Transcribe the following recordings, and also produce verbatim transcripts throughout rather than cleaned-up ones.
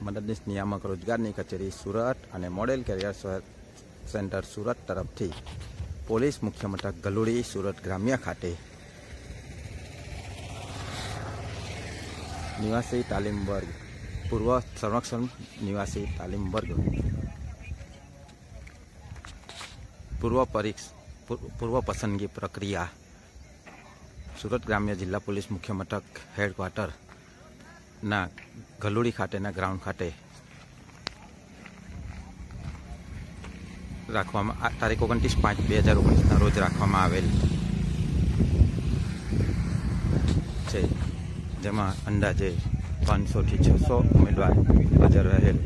મદદનીશ નિયામક રોજગારની કચેરી સુરત અને મોડેલ કેરિયર સેન્ટર સુરત તરફથી પોલીસ મુખ્ય મથક ગલુડી સુરત ગ્રામ્ય ખાતે નિવાસી તાલીમ વર્ગ પૂર્વ સંરક્ષણ નિવાસી તાલીમ વર્ગ પૂર્વ પરીક્ષા પૂર્વ પસંદગી પ્રક્રિયા સુરત ગ્રામ્ય જિલ્લા પોલીસ મુખ્ય મથક હેડક્વાર્ટર ના ગલુડી ખાતેના ગ્રાઉન્ડ ખાતે રાખવામાં તારીખ ઓગણત્રીસ પાંચ બે હજાર ઓગણીસના રોજ રાખવામાં આવેલ છે, જેમાં અંદાજે પાંચસોથી છસો ઉમેદવાર હાજર રહેલ.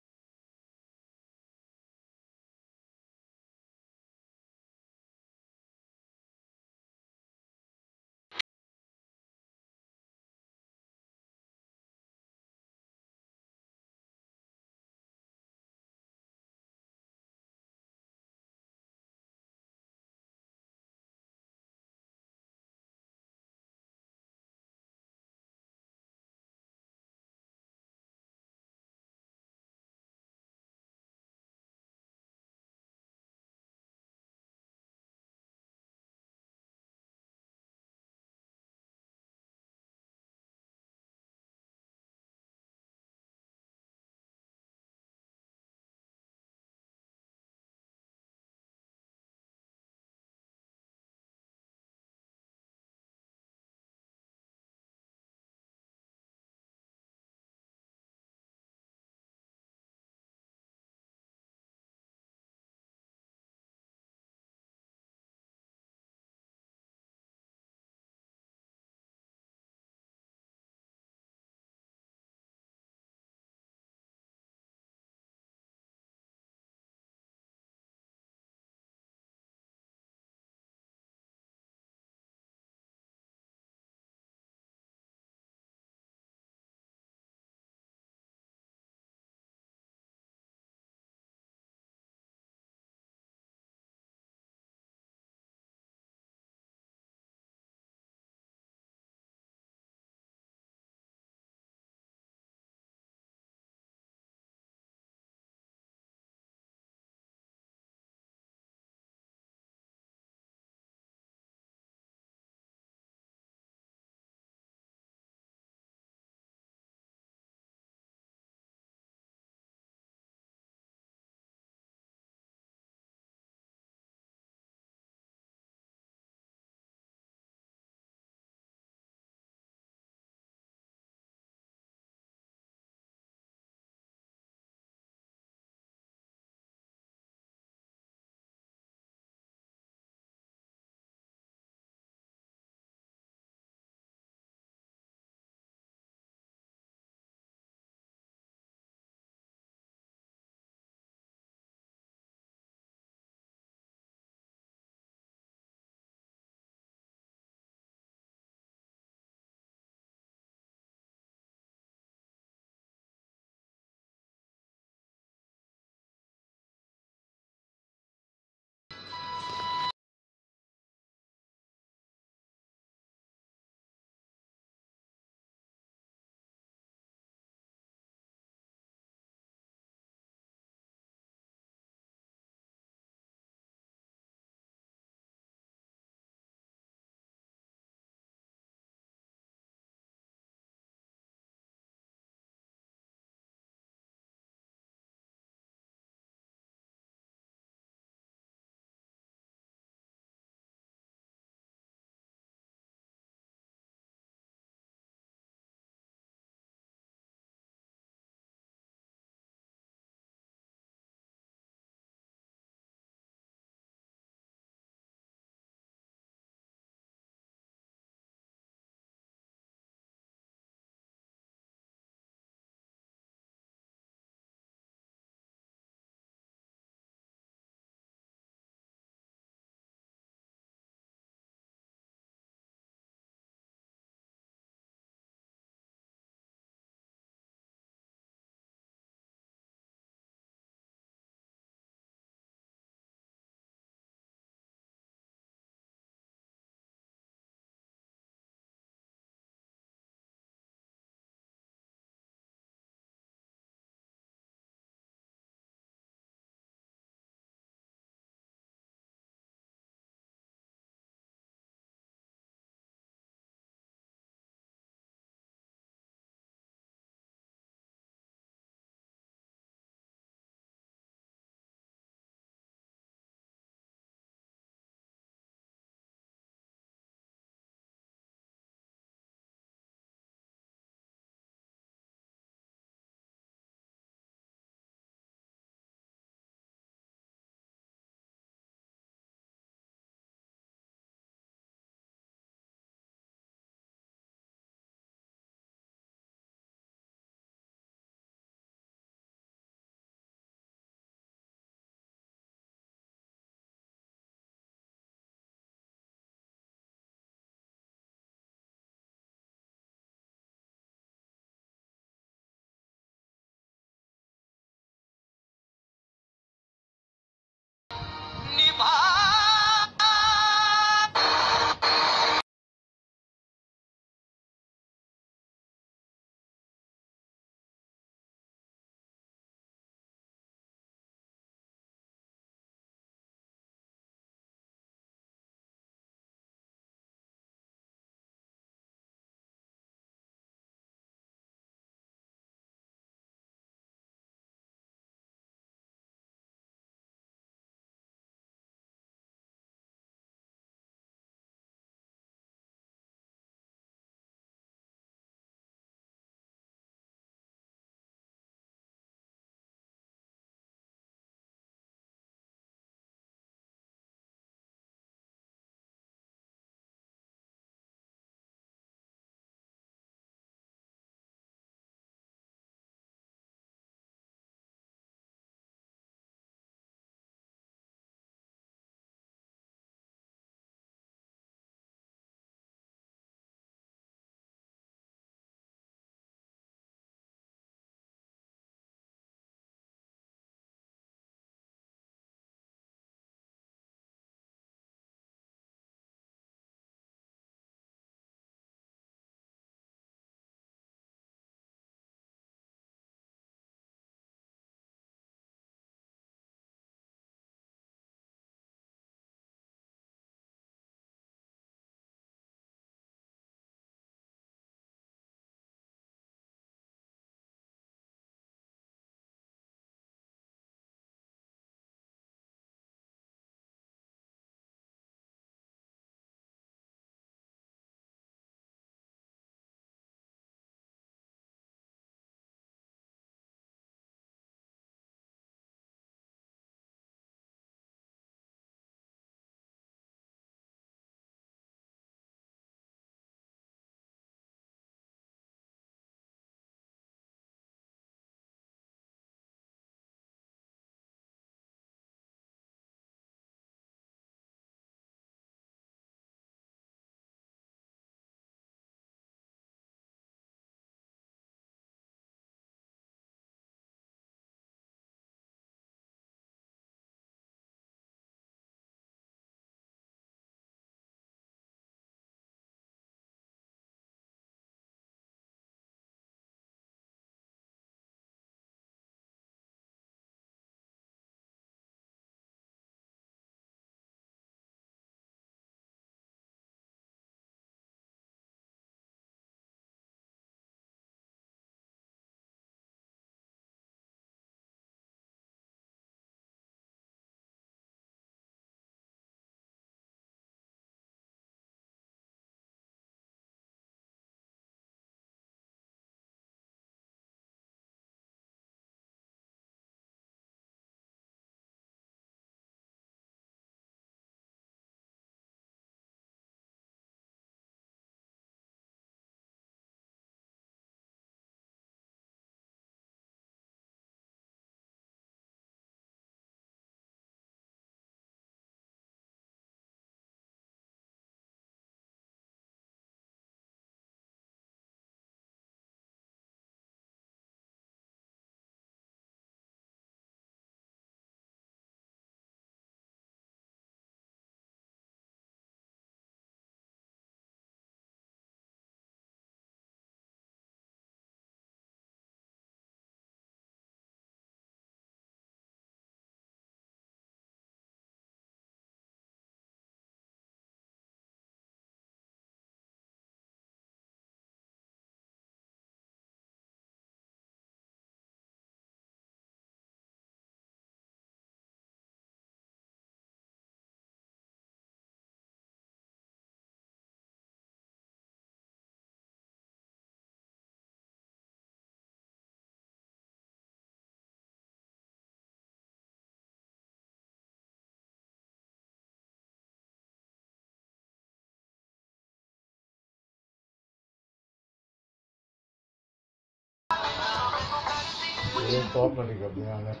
ये टॉप नहीं कर दिया मैंने।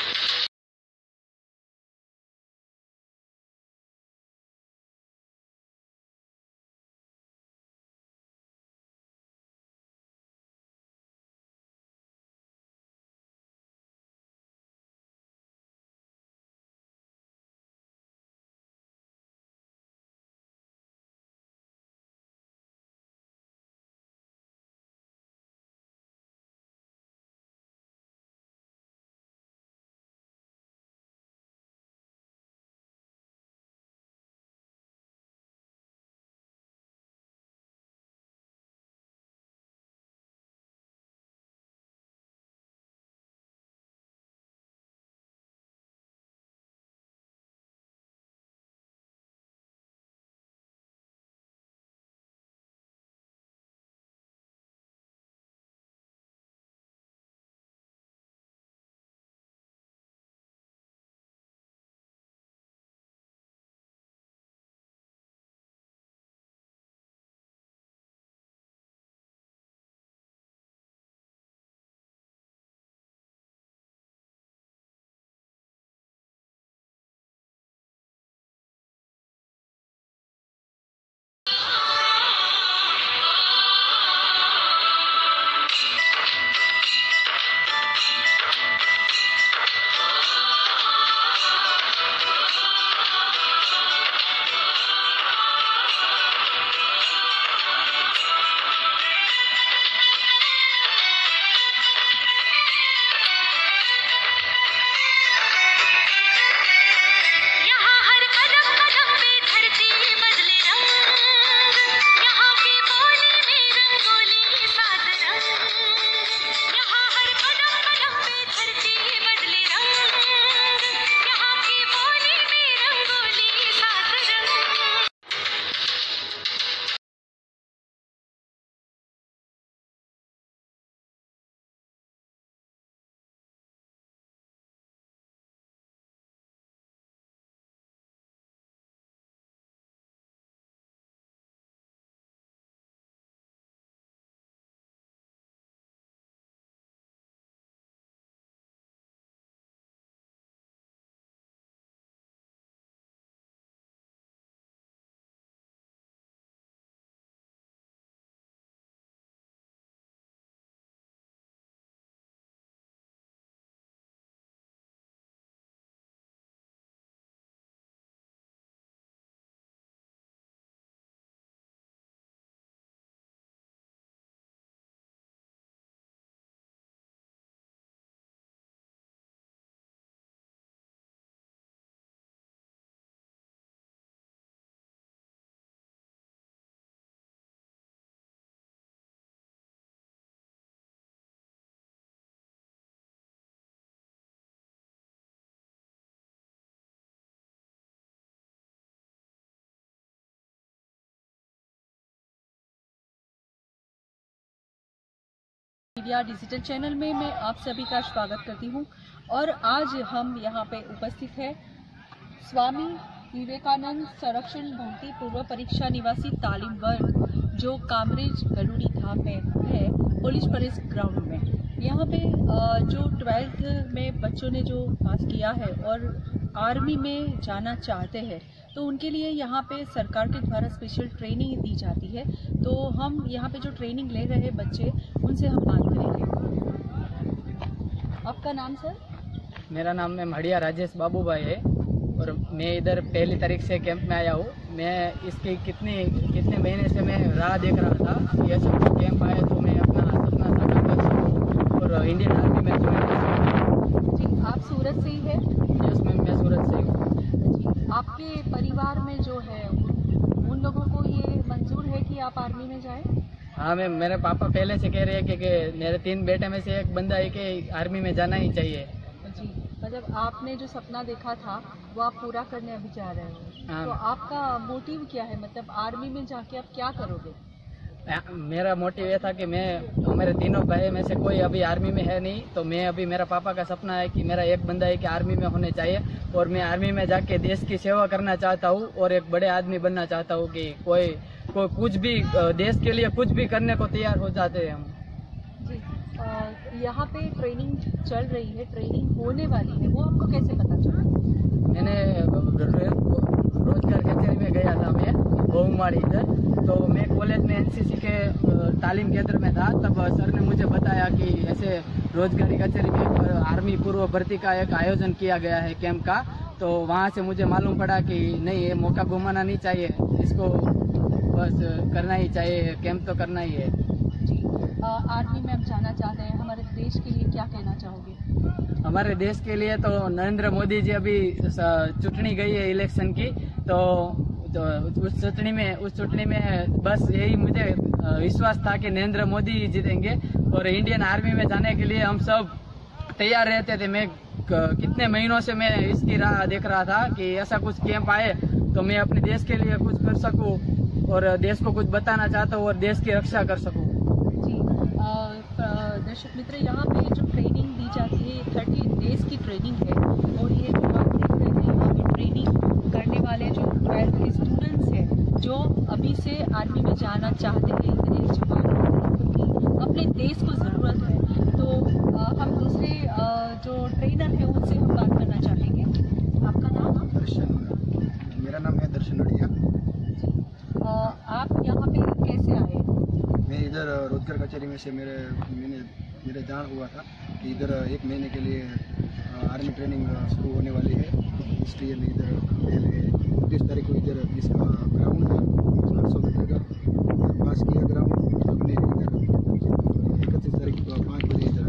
मीडिया डिजिटल चैनल में मैं आप सभी का स्वागत करती हूं और आज हम यहां पे उपस्थित है स्वामी विवेकानंद संरक्षण भर्ती पूर्व परीक्षा निवासी तालीम वर्ग जो कामरेज गलूड़ी धाम में है, पुलिस परेड ग्राउंड में। यहाँ पे जो ट्वेल्थ में बच्चों ने जो पास किया है और आर्मी में जाना चाहते हैं तो उनके लिए यहाँ पे सरकार के द्वारा स्पेशल ट्रेनिंग दी जाती है। तो हम यहाँ पे जो ट्रेनिंग ले रहे हैं बच्चे, उनसे हम बात करेंगे। आपका नाम सर? मेरा नाम में मढ़िया राजेश बाबू भाई है और मैं इधर पहली तारीख से कैंप में आया हूँ। मैं इसकी कितनी कितने महीने से मैं राह देख रहा था, ये सब कैंप आया तो मैं अपना सपना साकार कर सकूँ और इंडियन आर्मी में ज्वाइन कर सकूँ। जी, आप सूरत से ही है? यस मैम, मैं सूरत से हूँ। आपके परिवार में जो है उन लोगों को ये मंजूर है कि आप आर्मी में जाएं? हाँ मैम, मेरे पापा पहले से कह रहे हैं कि, कि मेरे तीन बेटे में से एक बंदा है कि आर्मी में जाना ही चाहिए। जी, मतलब आपने जो सपना देखा था वो आप पूरा करने अभी जा रहे हो। हाँ। तो आपका मोटिव क्या है, मतलब आर्मी में जाके आप क्या करोगे? मेरा मोटिव ये था कि मैं हमारे तीनों भाई में से कोई अभी आर्मी में है नहीं, तो मैं अभी मेरा पापा का सपना है कि मेरा एक बंदा है कि आर्मी में होने चाहिए और मैं आर्मी में जाके देश की सेवा करना चाहता हूँ और एक बड़े आदमी बनना चाहता हूँ कि कोई कोई कुछ भी देश के लिए कुछ भी करने को तैयार हो जाते हैं हम। जी, यहाँ पे ट्रेनिंग चल रही है, ट्रेनिंग होने वाली है, वो आपको कैसे पता चला? मैंने रोजगार कचहरी में गया था, मैं बहुमाड़ी इधर, तो मैं कॉलेज में एनसीसी के तालीम केंद्र में था। तब सर ने मुझे बताया कि ऐसे रोजगारी कचहरी में आर्मी पूर्व भर्ती का एक आयोजन किया गया है कैंप का। तो वहाँ से मुझे मालूम पड़ा कि नहीं, ये मौका घुमाना नहीं चाहिए, इसको बस करना ही चाहिए, कैंप तो करना ही है। जी, आर्मी में हम जाना चाहते हैं, हमारे देश के लिए क्या कहना चाहोगे? हमारे देश के लिए तो नरेंद्र मोदी जी अभी चुटनी गई है इलेक्शन की, तो, तो उस चुटनी में उस चुटनी में बस यही मुझे विश्वास था कि नरेंद्र मोदी ही जीतेंगे। और इंडियन आर्मी में जाने के लिए हम सब तैयार रहते थे। मैं कितने महीनों से मैं इसकी राह देख रहा था कि ऐसा कुछ कैंप आए तो मैं अपने देश के लिए कुछ कर सकूं और देश को कुछ बताना चाहता हूं और देश की रक्षा कर सकूं। जी, दर्शक मित्र, यहाँ पे जो ट्रेनिंग दी जाती है थर्टी डेज की ट्रेनिंग है, और ये जो आप देख रहे हैं यहाँ पे ट्रेनिंग करने वाले जो ट्वेल्थ के स्टूडेंट्स हैं जो अभी से आर्मी में जाना चाहते हैं, इतने जवान क्योंकि अपने देश को ज़रूरत है। तो आ, हम दूसरे आ, जो ट्रेनर हैं उनसे हम बात करना चाहेंगे। आपका नाम? दर्शन। मेरा नाम है दर्शन अड़िया। आप यहाँ पे कैसे आए? मैं इधर रोजगार कचहरी में से मेरे मैंने मेरे जान हुआ था कि इधर एक महीने के लिए आर्मी ट्रेनिंग शुरू होने वाली है, इसलिए मैं इधर पहले तीस तारीख को इधर इसका ग्राउंड है आठ सौ मीटर का पास किया ग्राउंड, हमने इधर इकतीस तारीख को पाँच बजे इधर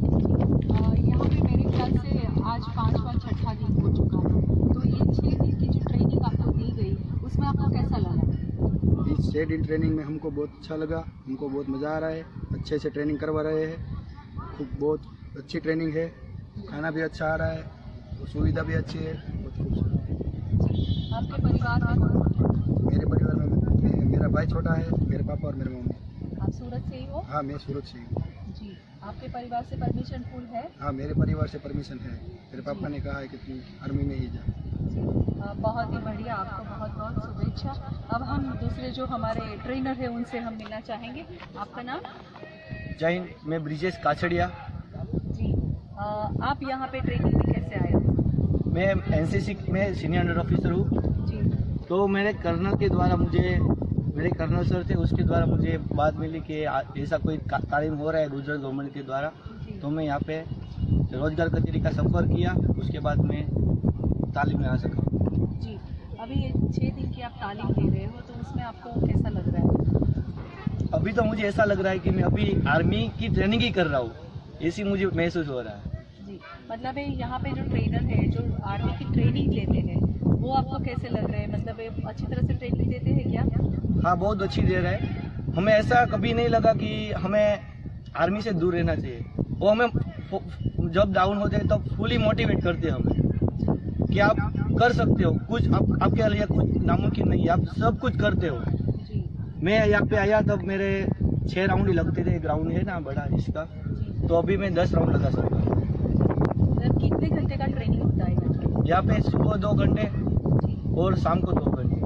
आया। यहाँ पे मेरे ख्याल से आज पाँचवा छठा दिन हो चुका है, तो ये छः दिन की जो ट्रेनिंग आपको दी गई उसमें आपको कैसा लगा? इस छः दिन ट्रेनिंग में हमको बहुत अच्छा लगा, हमको बहुत मज़ा आ रहा है, अच्छे से ट्रेनिंग करवा रहे हैं, खूब बहुत अच्छी ट्रेनिंग है, खाना भी अच्छा आ रहा है, सुविधा भी अच्छी है, बहुत खूबसूरत। आपके परिवार में? मेरे परिवार में मे, मेरा भाई छोटा है, मेरे पापा और मेरे मम्मी। आप सूरत से ही हो? हाँ, मैं सूरत से ही हूँ। जी, आपके परिवार से परमिशन फुल है? हाँ, मेरे परिवार से परमिशन है, मेरे पापा ने कहा है कि तुम आर्मी में ही जा। बहुत ही बढ़िया, आपको बहुत बहुत शुभेच्छा। अब हम दूसरे जो हमारे ट्रेनर हैं उनसे हम मिलना चाहेंगे। आपका नाम? जय हिंद, मैं ब्रिजेश काछड़िया। जी, आ, आप यहाँ पे ट्रेनिंग में कैसे आए हो? मैं एनसीसी में सीनियर अंडर ऑफिसर हूँ। जी, तो मेरे कर्नल के द्वारा मुझे मेरे कर्नल सर थे, उसके द्वारा मुझे बात मिली कि ऐसा कोई तालीम हो रहा है गुजरात गवर्नमेंट के द्वारा, तो मैं यहाँ पे रोजगार कचहरी का संपर्क किया, उसके बाद मैं तालीम में आ सका। जी, अभी ये छः दिन की आप तालीम ले रहे हो, तो उसमें आपको कैसा लग रहा है? अभी तो मुझे ऐसा लग रहा है कि मैं अभी आर्मी की ट्रेनिंग ही कर रहा हूँ, ऐसी मुझे महसूस हो रहा है। जी, मतलब यहाँ पे जो ट्रेनर है जो आर्मी की ट्रेनिंग लेते हैं वो आपको कैसे लग रहा है? मतलब अच्छी तरह से ट्रेनिंग देते हैं क्या? हाँ, बहुत अच्छी दे रहा है। हमें ऐसा कभी नहीं लगा कि हमें आर्मी से दूर रहना चाहिए। वो हमें जब डाउन होते हैं तब फुली मोटिवेट करते हैं हमें कि आप कर सकते हो कुछ, आप, आपके लिए कुछ नामुमकिन नहीं है, आप सब कुछ करते हो। जी, मैं यहाँ पे आया तब मेरे छः राउंड ही लगते थे, ग्राउंड है ना बड़ा इसका, तो अभी मैं दस राउंड लगा सकता हूँ। मतलब कितने घंटे का ट्रेनिंग होता है यहाँ? यहाँ पे सुबह दो घंटे और शाम को दो घंटे।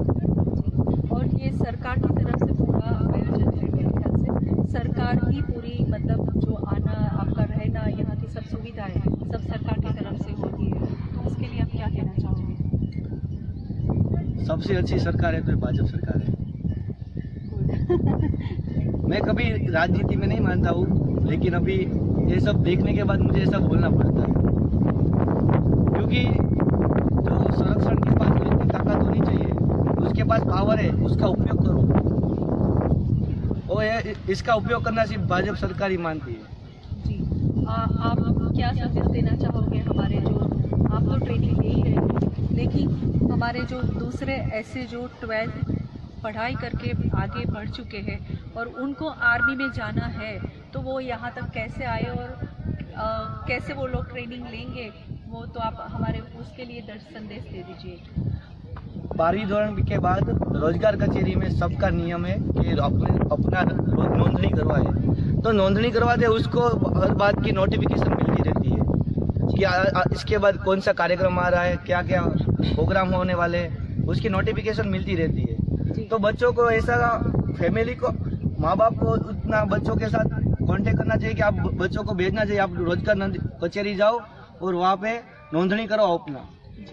और ये सरकार की तरफ से पूरा आयोजन है मेरे ख्याल से, सरकार ही पूरी मतलब जो आना आपका रहना यहाँ की सब सुविधाएं सब सरकार की तरफ से होती है, तो उसके लिए आप क्या कहना चाहोगे? सबसे अच्छी सरकार है तो भाजपा सरकार है। मैं कभी राजनीति में नहीं मानता हूँ, लेकिन अभी ये सब देखने के बाद मुझे ऐसा बोलना पड़ता है, क्योंकि जो संरक्षण के पास तो इतनी ताकत होनी चाहिए, उसके पास पावर है, उसका उपयोग करो। और ये इसका उपयोग करना सिर्फ भाजपा सरकार ही मानती है। जी, आ, आप क्या संदेश देना चाहोगे हमारे जो आप तो ट्रेनिंग ले ही रहे हैं, लेकिन हमारे जो दूसरे ऐसे जो ट्वेल्थ पढ़ाई करके आगे बढ़ चुके हैं और उनको आर्मी में जाना है, तो वो यहाँ तक कैसे आए और आ, कैसे वो लोग ट्रेनिंग लेंगे, वो तो आप हमारे उसके लिए दर्श संदेश दे दीजिए। बारहवीं दौरान के बाद रोजगार कचहरी में सबका नियम है कि अपने अपना नोंदणी करवाए, तो नोंदणी करवाते उसको हर बात की नोटिफिकेशन मिलती रहती है कि आ, आ, इसके बाद कौन सा कार्यक्रम आ रहा है, क्या क्या प्रोग्राम होने वाले हैं, उसकी नोटिफिकेशन मिलती रहती है। तो बच्चों को ऐसा, फैमिली को, माँ बाप को उतना बच्चों के साथ कांटेक्ट करना चाहिए कि आप बच्चों को भेजना चाहिए, आप रोजगार कचहरी जाओ और वहाँ पे नोंदणी करो अपना।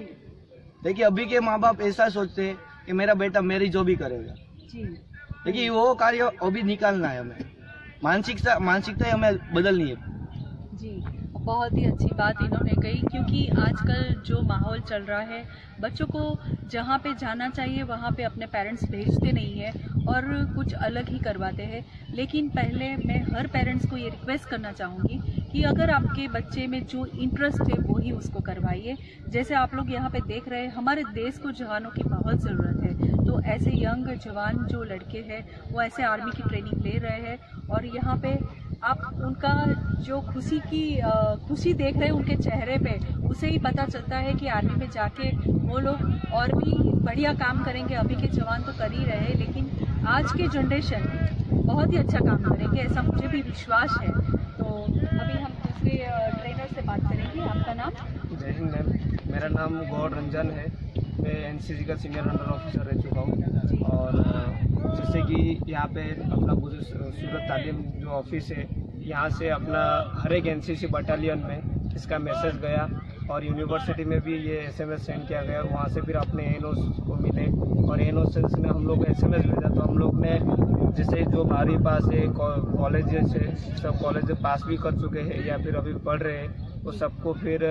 देखिए अभी के माँ बाप ऐसा सोचते हैं कि मेरा बेटा मेरी जो भी करेगा, देखिए वो कार्य अभी निकालना है हमें, मानसिकता मानसिकता हमें बदलनी है। जी, बहुत ही अच्छी बात इन्होंने कही, क्योंकि आजकल जो माहौल चल रहा है, बच्चों को जहाँ पे जाना चाहिए वहाँ पे अपने पेरेंट्स भेजते नहीं है और कुछ अलग ही करवाते हैं। लेकिन पहले मैं हर पेरेंट्स को ये रिक्वेस्ट करना चाहूँगी कि अगर आपके बच्चे में जो इंटरेस्ट है वो ही उसको करवाइए। जैसे आप लोग यहाँ पे देख रहे हैं, हमारे देश को जवानों की बहुत ज़रूरत है, तो ऐसे यंग जवान जो लड़के हैं वो ऐसे आर्मी की ट्रेनिंग ले रहे हैं और यहाँ पे आप उनका जो खुशी की खुशी देख रहे हैं उनके चेहरे पे, उसे ही पता चलता है कि आर्मी में जाके वो लोग और भी बढ़िया काम करेंगे। अभी के जवान तो कर ही रहे हैं, लेकिन आज के जनरेशन बहुत ही अच्छा काम करेंगे, ऐसा मुझे भी विश्वास है। तो अभी हम दूसरे ट्रेनर से बात करेंगे। आपका नाम? जय हिंद मैम, मेरा नाम गौर रंजन है। मैं एनसीसी का सीनियर अंडर ऑफिसर रह चुका हूँ और जैसे कि यहाँ पे अपना पूरे सूरत तालीम जो ऑफिस है, यहाँ से अपना हर एक एनसीसी बटालियन में इसका मैसेज गया और यूनिवर्सिटी में भी ये एसएमएस सेंड किया गया। वहाँ से फिर अपने एनओ को मिले और एनओ से ने हम लोग एसएमएस भेजा, तो हम लोग ने जैसे जो हमारे पास है कॉलेज से सब कॉलेज पास भी कर चुके हैं या फिर अभी पढ़ रहे हैं, वो सबको फिर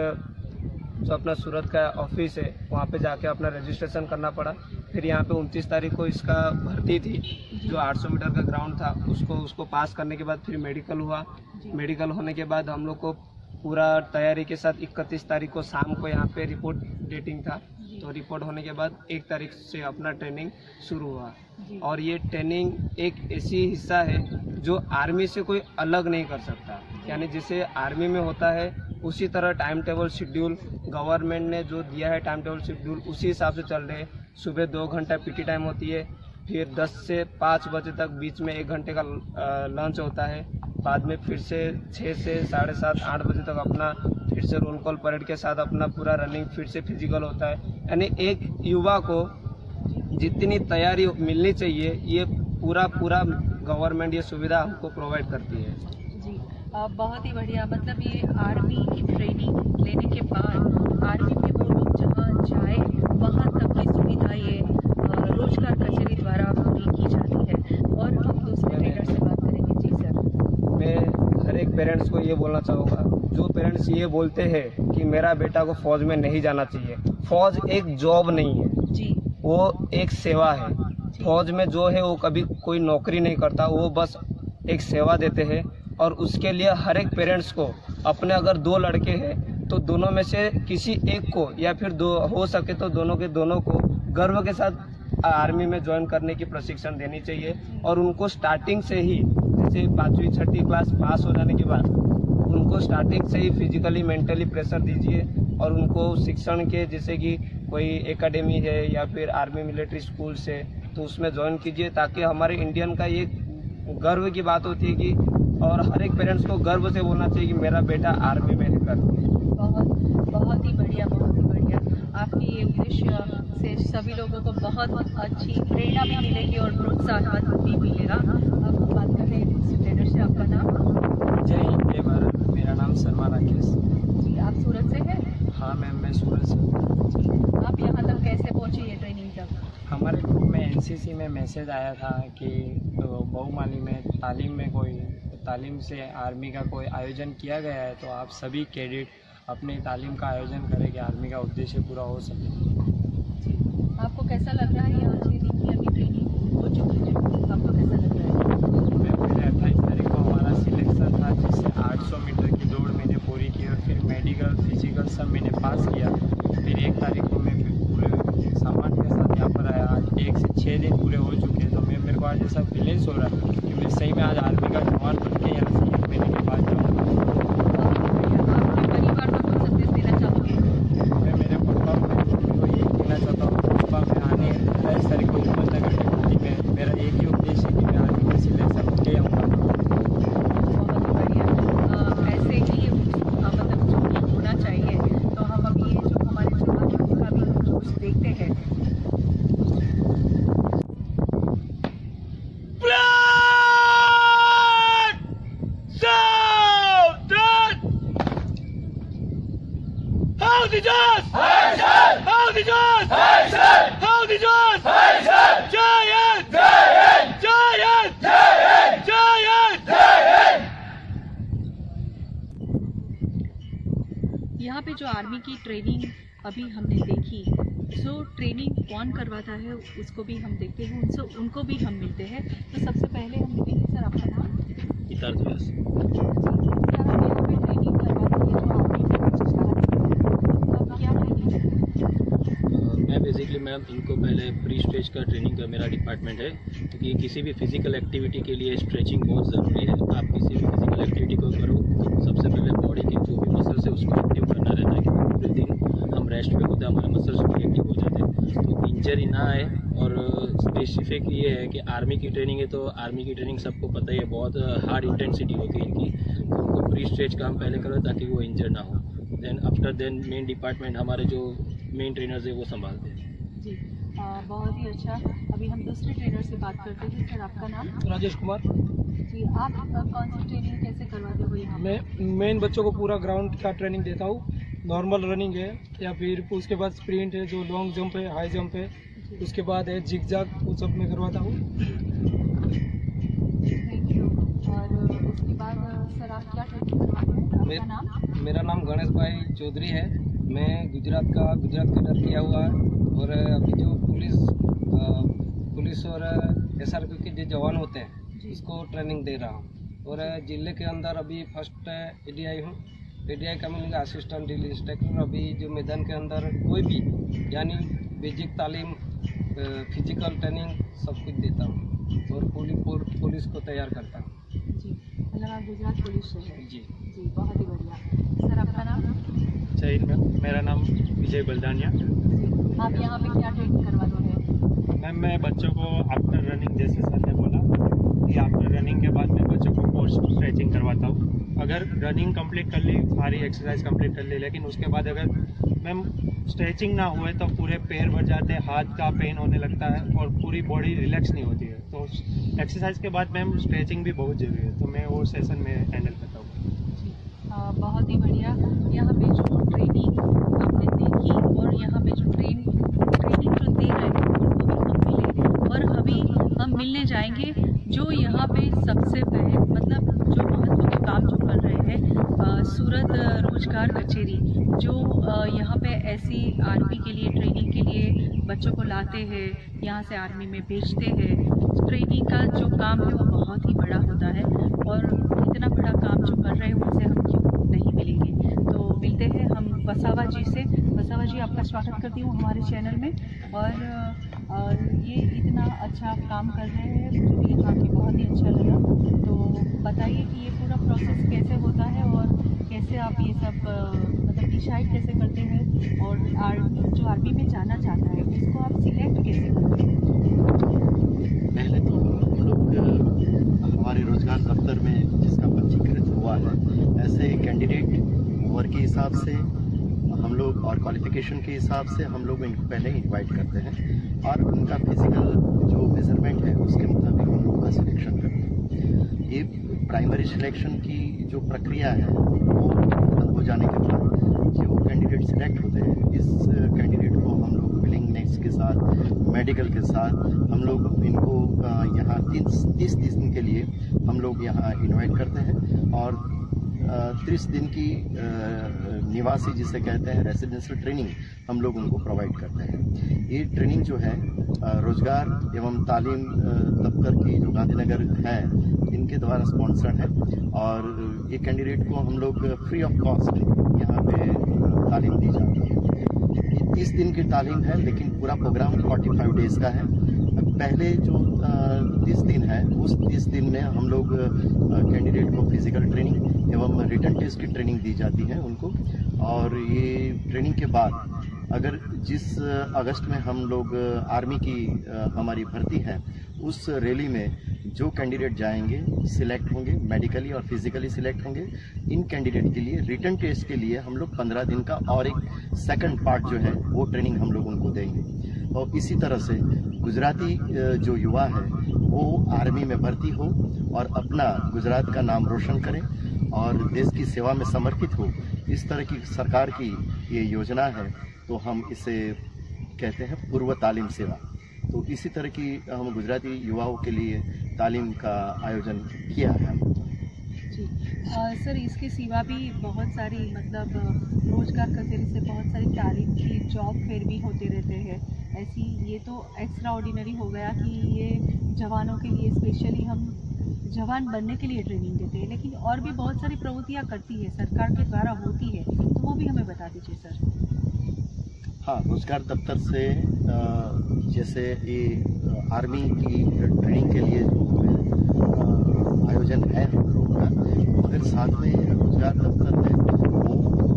जो अपना सूरत का ऑफिस है वहाँ पे जाके अपना रजिस्ट्रेशन करना पड़ा। फिर यहाँ पे उनतीस तारीख को इसका भर्ती थी, जो आठ सौ मीटर का ग्राउंड था, उसको उसको पास करने के बाद फिर मेडिकल हुआ। मेडिकल होने के बाद हम लोग को पूरा तैयारी के साथ इकतीस तारीख को शाम को यहाँ पे रिपोर्ट डेटिंग था, तो रिपोर्ट होने के बाद एक तारीख से अपना ट्रेनिंग शुरू हुआ। और ये ट्रेनिंग एक ऐसी हिस्सा है जो आर्मी से कोई अलग नहीं कर सकता, यानी जैसे आर्मी में होता है उसी तरह टाइम टेबल शेड्यूल गवर्नमेंट ने जो दिया है, टाइम टेबल शेड्यूल उसी हिसाब से चल रहे हैं। सुबह दो घंटा पीटी टाइम होती है, फिर दस से पाँच बजे तक बीच में एक घंटे का लंच होता है, बाद में फिर से छः से साढ़े सात आठ बजे तक अपना फिर से रोल कॉल परेड के साथ अपना पूरा रनिंग फिर से फिजिकल होता है। यानी एक युवा को जितनी तैयारी मिलनी चाहिए ये पूरा पूरा गवर्नमेंट ये सुविधा हमको प्रोवाइड करती है। जी, बहुत ही बढ़िया। मतलब ये आर्मी की ट्रेनिंग लेने के बाद आर्मी में वो लोग जहाँ जाए वहाँ तक की सुविधा ये रोजगार कचहरी द्वारा पूरी की जाती है। और हम दूसरे ट्रेनर से बात करेंगे। जी सर। मैं हर एक पेरेंट्स को ये बोलना चाहूँगा, जो पेरेंट्स ये बोलते हैं कि मेरा बेटा को फौज में नहीं जाना चाहिए, फौज एक जॉब नहीं है जी, वो एक सेवा है। फौज में जो है वो कभी कोई नौकरी नहीं करता, वो बस एक सेवा देते हैं। और उसके लिए हर एक पेरेंट्स को अपने अगर दो लड़के हैं तो दोनों में से किसी एक को या फिर दो हो सके तो दोनों के दोनों को गर्व के साथ आर्मी में ज्वाइन करने की प्रशिक्षण देनी चाहिए। और उनको स्टार्टिंग से ही जैसे पाँचवीं छठी क्लास पास हो जाने के बाद उनको स्टार्टिंग से ही फिजिकली मेंटली प्रेशर दीजिए और उनको शिक्षण के जैसे कि कोई एकेडमी है या फिर आर्मी मिलिट्री स्कूल से तो उसमें ज्वाइन कीजिए, ताकि हमारे इंडियन का ये गर्व की बात होती है कि और हर एक पेरेंट्स को गर्व से बोलना चाहिए कि मेरा बेटा आर्मी में है कर। बहुत बहुत ही बढ़िया, बहुत ही बढ़िया। आपकी ये उद्देश्य से सभी लोगों को बहुत अच्छी प्रेरणा भी मिलेगी और प्रोत्साहन भी मिलेगा। अब हम बात कर रहे हैं दूसरे ट्रेनर से। आपका नाम? जय हिंद जय भारत, मेरा नाम शर्मा राकेश। जी, आप सूरत से हैं? हाँ मैम, मैं सूरत से। जी, आप यहाँ तक कैसे पहुँचे ये ट्रेनिंग तक? हमारे ग्रुप में एनसीसी में मैसेज आया था कि तो बहुमाली में तालीम में कोई तालीम से आर्मी का कोई आयोजन किया गया है, तो आप सभी कैडेट अपनी तालीम का आयोजन करें कि आर्मी का उद्देश्य पूरा हो सके। जी, आपको कैसा लग रहा है? यहाँ छः दिन की अभी ट्रेनिंग हो चुकी है, आपको कैसा लग रहा है? मैं पहले अट्ठाईस तारीख को हमारा सिलेक्शन था, जिससे आठ सौ मीटर की दौड़ मैंने पूरी की और फिर मेडिकल फिजिकल सब मैंने पास किया। फिर एक तारीख को मैं पूरे सामान के साथ यहाँ पर आया। आज एक से छः दिन पूरे हो चुके हैं, तो मैं मेरे को आज ऐसा फीलिंग्स हो रहा है कि मैं सही में आज आर्मी का जवान बन के यहाँ से एक महीने के बाद जाऊँगा। आपके परिवार को कौन संदेश देना चाहोगे? मैं मेरे पापा को ये कहना चाहता हूँ, पापा मैं आने अट्ठाईस तारीख को उपनगर की भर्ती में मेरा एक ही the Josh! How the Josh! How the Josh! Giant! Giant! Giant! Giant! यहाँ पे जो आर्मी की ट्रेनिंग अभी हमने देखी, जो ट्रेनिंग कौन करवाता है उसको भी हम देखते हैं, उनसे उनको भी हम मिलते हैं। तो सबसे पहले हम मिलेंगे, सर आपका नाम? हितार्थ व्यास। सर आप यहाँ पे ट्रेनिंग करवाते हैं जो आर्मी में, अब क्या ट्रेनिंग? मैं बेसिकली मैम इनको पहले प्री स्ट्रेच का ट्रेनिंग का मेरा डिपार्टमेंट है, क्योंकि किसी भी फिजिकल एक्टिविटी के लिए स्ट्रेचिंग बहुत ज़रूरी है। आप किसी भी फिजिकल एक्टिविटी को करो तो सबसे पहले बॉडी के जो भी मसल्स है उसको एक्टिव करना रहता है, क्योंकि पूरे दिन हम रेस्ट पे होते हैं, हमारे मसल्स भी एक्टिव हो जाते हैं तो इंजरी ना आए। और स्पेसिफिक ये है कि आर्मी की ट्रेनिंग है, तो आर्मी की ट्रेनिंग सबको पता ही है, बहुत हार्ड इंटेंसिटी होती है इनकी, तो उनको प्री स्ट्रेच का हम पहले करें ताकि वो इंजर ना हो। Then after then main department हमारे जो मेन ट्रेनर्स है वो संभालते हैं। जी आ, बहुत ही अच्छा। अभी हम दूसरे ट्रेनर से बात करते हैं। सर आपका नाम? राजेश कुमार। जी आप कौन सी ट्रेनिंग कैसे करवाते हो यहाँ? मैं मेन बच्चों को पूरा ग्राउंड का ट्रेनिंग देता हूँ। नॉर्मल रनिंग है या फिर उसके बाद स्प्रिंट है, जो लॉन्ग जंप है, हाई जंप है, उसके बाद है जिग जाग, वो सब मैं करवाता हूँ। Thank you. और उसके बाद सर आप क्या ट्रेनिंग करवाते हैं? आपका नाम? मेरा नाम गणेश भाई चौधरी है। मैं गुजरात का गुजरात कैडर किया हुआ है और अभी जो पुलिस पुलिस और एस आर पी के जो जवान होते हैं उसको ट्रेनिंग दे रहा हूँ। और जिले के अंदर अभी फर्स्ट ए डी आई हूँ। ए डी आई का मीनिंग असिस्टेंट ड्रिल इंस्ट्रक्टर। अभी जो मैदान के अंदर कोई भी यानी बेसिक तालीम, फिजिकल ट्रेनिंग सब कुछ देता हूँ और पुलिस पुलिस को तैयार करता हूँ। जी मतलब आप गुजरात पुलिस से हैं? जी जी बहुत ही बढ़िया। सर आपका नाम? जय हिंद मैम, मेरा नाम विजय बलदानिया। आप यहाँ पे क्या ट्रेनिंग करवाते हैं? मैम मैं बच्चों को आफ्टर रनिंग, जैसे सर ने बोला कि आफ्टर रनिंग के बाद मैं बच्चों को पोस्ट स्ट्रेचिंग करवाता हूँ। अगर रनिंग कंप्लीट कर ली, सारी एक्सरसाइज कंप्लीट कर ली, लेकिन उसके बाद अगर मैम स्ट्रेचिंग ना हुए तो पूरे पैर भर जाते हैं, हाथ का पेन होने लगता है और पूरी बॉडी रिलैक्स नहीं होती है। तो एक्सरसाइज के बाद मैम स्ट्रेचिंग भी बहुत ज़रूरी है, तो मैं वो सेशन में हैंडल करता हूँ। बहुत ही बढ़िया। यहाँ पे जो ट्रेनिंग आपने देखी और यहाँ पे जो ट्रेन ट्रेनिंग जो दे रहे हैं उनको भी हम मिले और अभी हम मिलने जाएंगे जो यहाँ पे सबसे पहले मतलब जो महत्व के काम जो कर रहे हैं सूरत रोजगार कचेरी, जो आ, यहाँ पे ऐसी आर्मी के लिए ट्रेनिंग के लिए बच्चों को लाते हैं, यहाँ से आर्मी में भेजते हैं। ट्रेनिंग का जो काम है वो बहुत ही बड़ा होता है और इतना बड़ा काम जो कर रहे हैं उनसे हम क्यों नहीं मिलेंगे। तो मिलते हैं हम वसावा जी से। वसावा जी आपका स्वागत करती हूँ हमारे चैनल में। और, और ये इतना अच्छा काम कर रहे हैं, मुझे ये जान के बहुत ही अच्छा लगा। तो बताइए कि ये पूरा प्रोसेस कैसे होता है और कैसे आप ये सब मतलब डिसाइड कैसे करते हैं और आर्मी जो आर्मी में जाना चाहता है उसको आप सिलेक्ट कैसे करते हैं? पहले तो हम लोग हमारे रोजगार दफ्तर में जिसका पंजीकृत हुआ है, ऐसे कैंडिडेट उम्र के हिसाब से हम लोग और क्वालिफिकेशन के हिसाब से हम लोग इनको पहले इनवाइट करते हैं और उनका फिजिकल जो मेजरमेंट है उसके मुताबिक हम लोग का सिलेक्शन करते हैं। ये प्राइमरी सिलेक्शन की जो प्रक्रिया है वो खत्म हो जाने के बाद जो कैंडिडेट सिलेक्ट होते हैं, इस कैंडिडेट को हम लोग विलिंगनेस के साथ, मेडिकल के साथ हम लोग इनको यहाँ तीस तीस दिन के लिए हम लोग यहाँ इनवाइट करते हैं और तीस दिन की निवासी जिसे कहते हैं रेसिडेंशियल ट्रेनिंग हम लोग उनको प्रोवाइड करते हैं। ये ट्रेनिंग जो है रोजगार एवं तालीम दफ्तर की जो गांधीनगर है इनके द्वारा स्पॉन्सर्ड है और ये कैंडिडेट को हम लोग फ्री ऑफ कॉस्ट यहाँ पे तालीम दी जाती है। ये तीस दिन की तालीम है लेकिन पूरा प्रोग्राम पैंतालीस डेज का है। पहले जो तीस दिन है उस तीस दिन में हम लोग कैंडिडेट को फिजिकल ट्रेनिंग एवं रिटन टेस्ट की ट्रेनिंग दी जाती है उनको। और ये ट्रेनिंग के बाद अगर जिस अगस्त में हम लोग आर्मी की हमारी भर्ती है उस रैली में जो कैंडिडेट जाएंगे सिलेक्ट होंगे, मेडिकली और फिजिकली सिलेक्ट होंगे। इन कैंडिडेट के लिए रिटन टेस्ट के लिए हम लोग पंद्रह दिन का और एक सेकंड पार्ट जो है वो ट्रेनिंग हम लोग उनको देंगे। और इसी तरह से गुजराती जो युवा है वो आर्मी में भर्ती हो और अपना गुजरात का नाम रोशन करें और देश की सेवा में समर्पित हो, इस तरह की सरकार की ये योजना है, तो हम इसे कहते हैं पूर्व तालीम सेवा। तो इसी तरह की हम गुजराती युवाओं के लिए तालीम का आयोजन किया है। जी आ, सर, इसके सिवा भी बहुत सारी मतलब रोजगार कचहरी से बहुत सारी तालीम की जॉब फेयर भी होते रहते हैं। ऐसी ये तो एक्स्ट्रा ऑर्डिनरी हो गया कि ये जवानों के लिए स्पेशली हम जवान बनने के लिए ट्रेनिंग देते हैं, लेकिन और भी बहुत सारी प्रवृत्तियाँ करती है सरकार के द्वारा होती है, तो वो भी हमें बता दीजिए सर। हाँ, रोजगार दफ्तर से जैसे ये आर्मी की ट्रेनिंग के लिए जो हमें आयोजन है हम लोगों का, मगर साथ में रोजगार दफ्तर में वो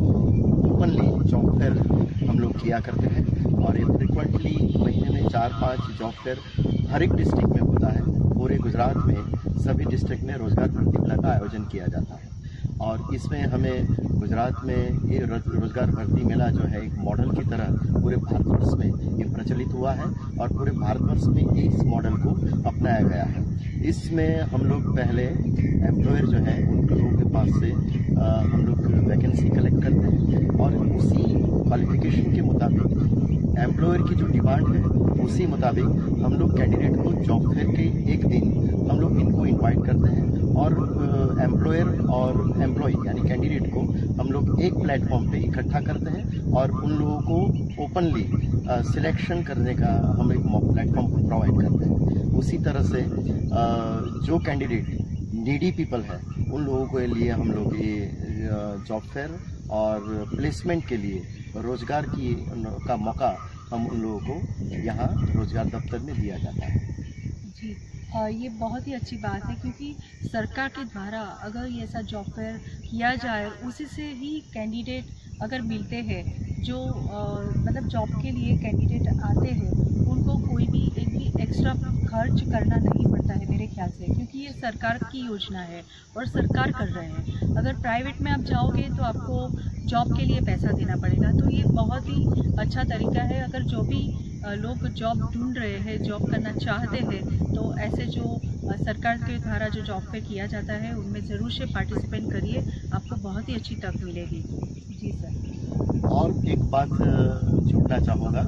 ओपनली जॉब फेयर हम लोग किया करते हैं और ये फ्रिक्वेंटली महीने में चार पांच जॉब फेयर हर एक डिस्ट्रिक्ट में होता है। पूरे गुजरात में सभी डिस्ट्रिक्ट में रोजगार भर्ती मेला का आयोजन किया जाता है और इसमें हमें गुजरात में ये रोजगार भर्ती मेला जो है एक मॉडल की तरह पूरे भारतवर्ष में ये प्रचलित हुआ है और पूरे भारतवर्ष में इस मॉडल को अपनाया गया है। इसमें हम लोग पहले एम्प्लॉयर जो है उन लोगों के पास से आ, हम लोग वैकेंसी कलेक्ट करते हैं और उसी क्वालिफिकेशन के मुताबिक एम्प्लॉयर की जो डिमांड है उसी मुताबिक हम लोग कैंडिडेट को जॉब फेयर के एक दिन हम लोग इनको इनवाइट करते हैं और एम्प्लॉयर और एम्प्लॉय यानी कैंडिडेट को हम लोग एक प्लेटफॉर्म पे इकट्ठा करते हैं और उन लोगों को ओपनली सिलेक्शन करने का हम एक प्लेटफॉर्म प्रोवाइड करते हैं। उसी तरह से uh, जो कैंडिडेट नीडी पीपल है उन लोगों के लिए हम लोग ये जॉब फेयर और प्लेसमेंट के लिए रोजगार की का मौका हम उन लोगों को यहाँ रोजगार दफ्तर में दिया जाता है। जी आ, ये बहुत ही अच्छी बात है, क्योंकि सरकार के द्वारा अगर ये ऐसा जॉब फेयर किया जाए उसी से ही कैंडिडेट अगर मिलते हैं जो आ, मतलब जॉब के लिए कैंडिडेट आते हैं उनको कोई भी एक भी एक्स्ट्रा खर्च करना नहीं पड़ता है मेरे ख्याल से, क्योंकि ये सरकार की योजना है और सरकार कर रहे हैं। अगर प्राइवेट में आप जाओगे तो आपको जॉब के लिए पैसा देना पड़ेगा, तो ये बहुत ही अच्छा तरीका है। अगर जो भी लोग जॉब ढूंढ रहे हैं, जॉब करना चाहते हैं, तो ऐसे जो सरकार के द्वारा जो जॉब पे किया जाता है उनमें ज़रूर से पार्टिसिपेट करिए, आपको बहुत ही अच्छी तक मिलेगी। जी सर। और एक बात जोड़ना चाहूँगा,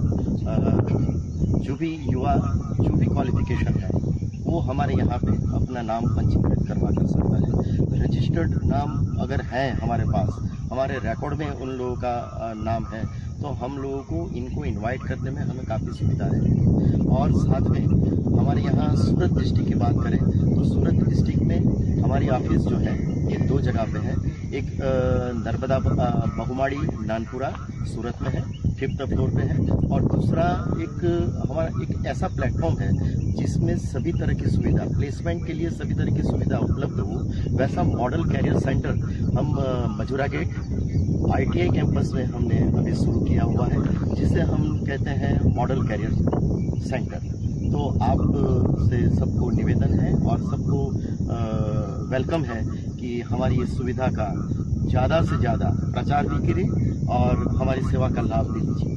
जो भी युवा जो भी क्वालिफिकेशन है वो हमारे यहाँ पे अपना नाम पंजीकृत करवा कर सकता है। रजिस्टर्ड नाम अगर है हमारे पास, हमारे रिकॉर्ड में उन लोगों का नाम है, तो हम लोगों को इनको इनवाइट करने में हमें काफ़ी सुविधा है। और साथ में हमारे यहाँ सूरत डिस्ट्रिक्ट की बात करें तो सूरत डिस्ट्रिक्ट में हमारी ऑफिस जो है ये दो जगह पे है। एक नर्मदा बहुमाड़ी नानपुरा सूरत में है, फिफ्थ फ्लोर पे है, और दूसरा एक हमारा एक ऐसा प्लेटफॉर्म है जिसमें सभी तरह की सुविधा, प्लेसमेंट के लिए सभी तरह की सुविधा उपलब्ध हो, वैसा मॉडल कैरियर सेंटर हम मजूरा गेट आईटीआई कैंपस में हमने अभी शुरू किया हुआ है, जिसे हम कहते हैं मॉडल कैरियर सेंटर। तो आप से सबको निवेदन है और सबको वेलकम है कि हमारी इस सुविधा का ज़्यादा से ज़्यादा प्रचार भी करें और हमारी सेवा का लाभ भी लीजिए।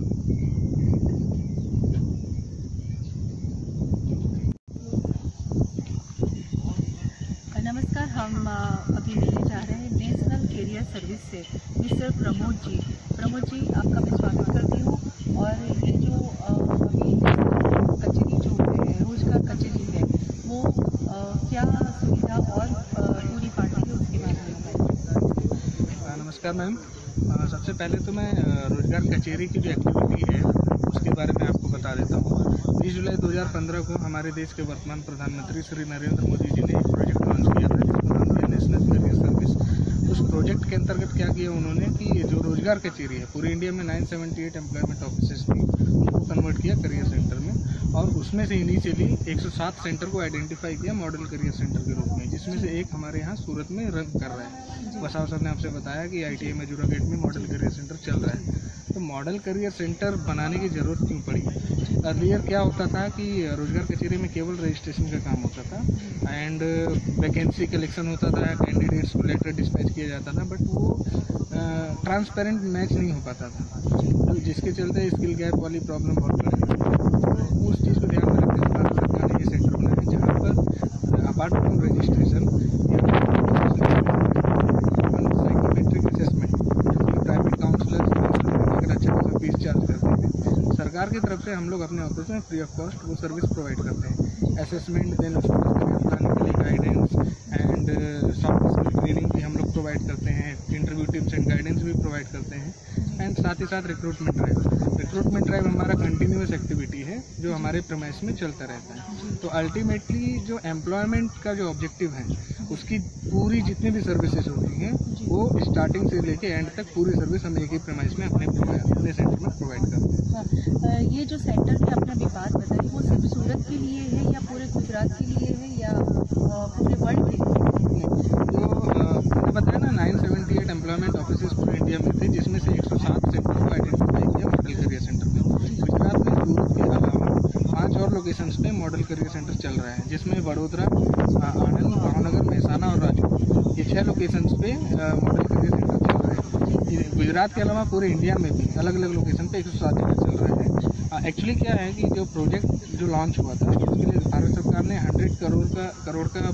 नमस्कार, हम अभी मिलने जा रहे हैं नेशनल कैरियर सर्विस से मिस्टर प्रमोद जी। प्रमोद जी, आपका मैं स्वागत करती हूँ। और ये जो अभी कचहरी जो है, रोजगार कचहरी है, वो आ, क्या सुविधा और पूरी पार्टी है उसके बारे में बताइए। नमस्कार मैम, सबसे पहले तो मैं रोजगार कचहरी की जो एक्टिविटी है उसके बारे में आपको बता देता हूँ। बीस जुलाई दो हज़ार पंद्रह को हमारे देश के वर्तमान प्रधानमंत्री श्री नरेंद्र मोदी जी ने एक प्रोजेक्ट लॉन्च किया था जिसका नाम है नेशनल कैरियर सर्विस। उस प्रोजेक्ट के अंतर्गत क्या किया उन्होंने कि जो रोजगार कचहरी है पूरे इंडिया में नौ सौ अठहत्तर एम्प्लॉयमेंट ऑफिसेज थी, उनको कन्वर्ट किया करियर सेंटर में, और उसमें से इनिशियली एक सौ सात सेंटर को आइडेंटिफाई किया मॉडल करियर सेंटर के रूप में, जिसमें से एक हमारे यहाँ सूरत में रन कर रहा है। बसाव सर ने आपसे बताया कि आईटीआई मजूरा गेट में मॉडल करियर सेंटर चल रहा है। तो मॉडल करियर सेंटर बनाने की ज़रूरत क्यों पड़ी? अर्लियर क्या होता था कि रोजगार कचहरी में केवल रजिस्ट्रेशन का काम होता था एंड वैकेंसी कलेक्शन होता था, कैंडिडेट्स को लेटर डिस्पैच किया जाता था, बट वो ट्रांसपेरेंट मैच नहीं हो पाता था, जिसके चलते स्किल गैप वाली प्रॉब्लम बहुत बड़ी है। उस चीज़ को ध्यान में रखते हुए भारत सरकार ने ये सेंटर बनाया जहाँ पर अपार्ट फ्रॉम रजिस्ट्रेशन सरकार की तरफ से हम लोग अपने ऑफिस में फ्री ऑफ कॉस्ट वो सर्विस प्रोवाइड करते हैं। असेसमेंट, देन उसको प्लानिंग के लिए guidance and soft skill training भी हम लोग प्रोवाइड करते हैं, इंटरव्यू टिप्स एंड गाइडेंस भी प्रोवाइड करते हैं, एंड साथ ही साथ रिक्रूटमेंट ड्राइव। रिक्रूटमेंट ड्राइव हमारा कंटिन्यूस एक्टिविटी है जो हमारे प्रमेस में चलता रहता है। तो अल्टीमेटली जो एम्प्लॉयमेंट का जो ऑब्जेक्टिव है उसकी पूरी जितनी भी सर्विसेज होती हैं वो स्टार्टिंग से लेके एंड तक पूरी सर्विस हम एक ही प्रमेस में अपने अपने सेंटर में प्रोवाइड करते हैं। हाँ, ये जो सेंटर की आपने अभी बात बताई वो सिर्फ सूरत के लिए है या पूरे गुजरात के लिए है या पूरे वर्ल्ड के लिए? जो मैंने बताया ना nine seventy eight employment office पूरे इंडिया में थे, जिसमें से एक सौ सात सेंटर को आइडेंटिफाई किया मॉडल करियर सेंटर में। गुजरात में सूरत के अलावा पाँच और लोकेशंस पे मॉडल करियर सेंटर चल रहा है, जिसमें वडोदरा, आनंद, भावनगर, महसाना और राजकोट, ये छः लोकेशंस पे मॉडल करियर सेंटर चल रहा है। गुजरात के अलावा पूरे इंडिया में भी अलग अलग लोकेशन पे एक सौ सात जगह चल रहा है। एक्चुअली क्या है कि जो प्रोजेक्ट जो लॉन्च हुआ था उसके लिए भारत सरकार ने हंड्रेड करोड़ का करोड़ का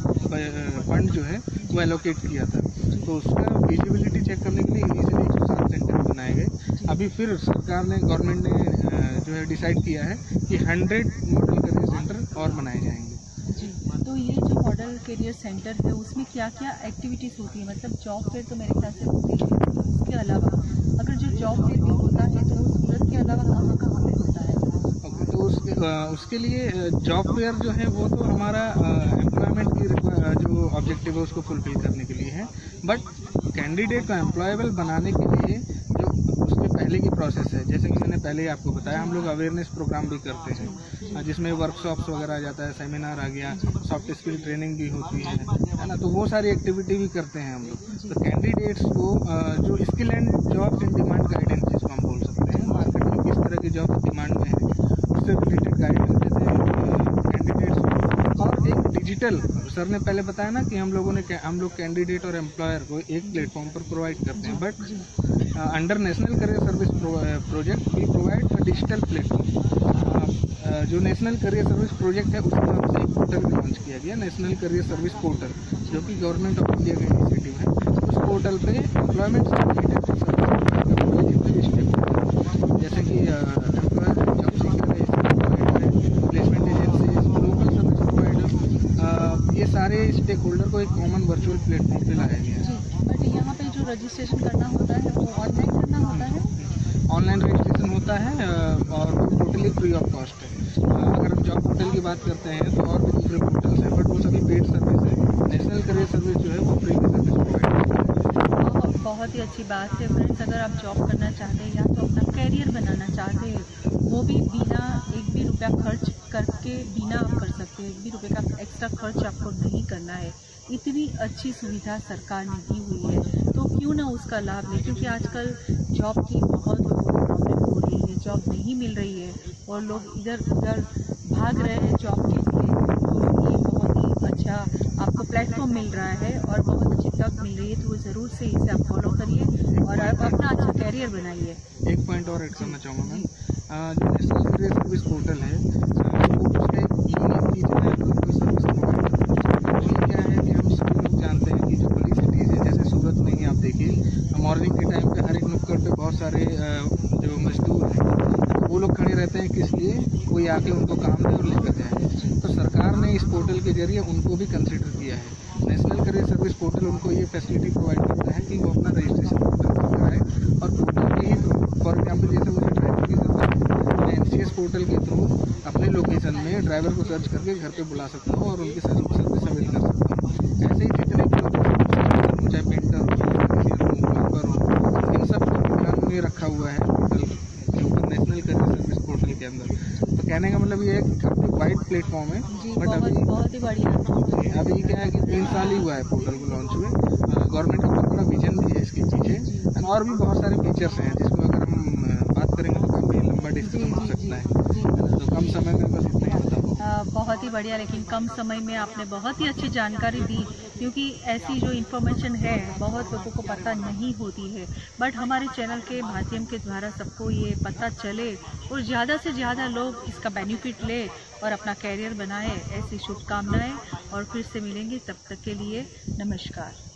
फंड जो है वो एलोकेट किया था, तो उसका फिजिबिलिटी चेक करने के लिए इजीली एक सौ सात सेंटर बनाए गए। अभी फिर सरकार ने, गवर्नमेंट ने जो है डिसाइड किया है कि हंड्रेड मॉडल करियर सेंटर और बनाए जाएंगे। जी, तो ये जो मॉडल करियर सेंटर है उसमें क्या क्या एक्टिविटीज़ होती है? मतलब जॉब फेयर तो मेरे ख्याल से होती है, उसके अलावा अगर जो जॉब फेयर भी होता है तो सूरत के अलावा कहाँ कहाँ पे होता है? ओके, तो उसके उसके लिए जॉब फेयर जो है वो तो हमारा एम्प्लॉयमेंट की जो ऑब्जेक्टिव है उसको फुलफिल करने के लिए है, बट कैंडिडेट को एम्प्लॉयबल बनाने के लिए जो उसके पहले की प्रोसेस है, जैसे कि मैंने पहले ही आपको बताया, हम लोग अवेयरनेस प्रोग्राम भी करते हैं जिसमें वर्कशॉप्स वगैरह आ जाता है, सेमिनार आ गया, सॉफ्ट स्किल ट्रेनिंग भी होती है है ना, तो वो सारी एक्टिविटी भी करते हैं हम लोग। तो कैंडिडेट्स को जो skill and jobs in demand guidance जिसको हम बोल सकते हैं, मार्केट में किस तरह की जॉब्स डिमांड में है उससे रिलेटेड गाइडेंस जैसे कैंडिडेट्स, और एक डिजिटल, सर ने पहले बताया ना कि हम लोगों ने हम लोग कैंडिडेट और एम्प्लॉयर को एक प्लेटफॉर्म पर प्रोवाइड करते हैं, but under national career service project we provide a digital platform. जो नेशनल करियर सर्विस प्रोजेक्ट है उसके नाम से एक पोर्टल भी लॉन्च किया गया, नेशनल करियर सर्विस पोर्टल, जो कि गवर्नमेंट ऑफ इंडिया का इनिशिएटिव है। उस पोर्टल पे एम्प्लॉयमेंट से रिलेटेड जितने भी स्टेप होते हैं, जैसे कि एम्प्लॉयर, जॉब सीकर है, placement agency, local service provider, ये सारे स्टेक होल्डर को एक कॉमन वर्चुअल प्लेटफॉर्म पे लाया गया है। बट यहाँ पे जो रजिस्ट्रेशन करना होता है वो ऑनलाइन करना होता है? ऑनलाइन रजिस्ट्रेशन होता है और वो टोटली फ्री ऑफ कॉस्ट है। अगर हम जॉब पोर्टल की बात करते हैं तो और भी दूसरे पोर्टल्स हैं, बट वो सभी पेड सर्विस है। नेशनल करियर सर्विस जो है वो फ्री की सर्विस प्रोवाइड करती है। बहुत ही अच्छी बात है फ्रेंड्स, अगर आप जॉब करना चाहते हैं या तो अपना कैरियर बनाना चाहते हैं, वो भी बिना एक भी रुपया खर्च करके बिना आप कर सकते हैं। एक भी रुपये का एक्स्ट्रा खर्च आपको नहीं करना है। इतनी अच्छी सुविधा सरकार ने दी हुई है तो क्यों ना उसका लाभ लें, क्योंकि आजकल जॉब की बहुत प्रॉब्लम हो रही है, जॉब नहीं मिल रही है और लोग इधर उधर भाग रहे हैं जॉब के लिए। तो ये बहुत ही अच्छा आपको प्लेटफॉर्म मिल रहा है और बहुत अच्छी तक मिल रही है, तो वो ज़रूर से इसे आप फॉलो करिए और आप अपना अच्छा कैरियर बनाइए। एक पॉइंट और ऐड करना चाहूँगा मैम, जो नेशनल करियर सर्विस पोर्टल है वो उसका एक यूनिक फीचर है सर्विस प्रोवाइड करता है। ये क्या है कि हम सभी लोग जानते हैं कि जो बड़ी सिटीज़ है, जैसे सूरत में ही आप देखिए, मॉर्निंग के टाइम पे हर एक नुक्कड़ पे बहुत सारे जो मजदूर हैं वो लोग खड़े रहते हैं, किस लिए? कोई आके उनको काम दे और लेकर जाए। तो सरकार ने इस पोर्टल के जरिए उनको भी कंसिडर किया है। नेशनल करियर सर्विस पोर्टल उनको ये फैसिलिटी प्रोवाइड करता है कि वो अपना रजिस्ट्रेशन पोर्टल कराए और पोर्टल के ही थ्रू, फॉर एग्जाम्पल जैसे मुझे ड्राइवर की जरूरत है, मैं एन सी एस पोर्टल के थ्रू अपने लोकेशन में ड्राइवर को सर्च करके घर पे बुला सकता हूँ और उनकी सर्विस अवेल कर सकता हूँ। ऐसे ही जितने भी लोग, चाहे पेंटर हो, प्लम्बर हो, इन सब को ध्यान में रखा हुआ है पोर्टल के ऊपर, नेशनल करियर सर्विस पोर्टल के अंदर। तो कहने का मतलब ये है कि काफ़ी वाइड प्लेटफॉर्म है, बट अभी बहुत ही बढ़िया अभी क्या है कि तीन साल ही हुआ है पोर्टल को लॉन्च हुए। गवर्नमेंट का बहुत बड़ा विजन भी है इसकी चीज़ें, और भी बहुत सारे फीचर्स हैं जिसको अगर हम बात करेंगे तो काफ़ी लंबा डिस्कशन हो सकता है। तो कम समय में बस इतना ही होता है। बहुत ही बढ़िया, लेकिन कम समय में आपने बहुत ही अच्छी जानकारी दी, क्योंकि ऐसी जो इन्फॉर्मेशन है बहुत लोगों को पता नहीं होती है, बट हमारे चैनल के माध्यम के द्वारा सबको ये पता चले और ज़्यादा से ज़्यादा लोग इसका बेनिफिट ले और अपना कैरियर बनाए। ऐसी शुभकामनाएं और फिर से मिलेंगे, तब तक के लिए नमस्कार।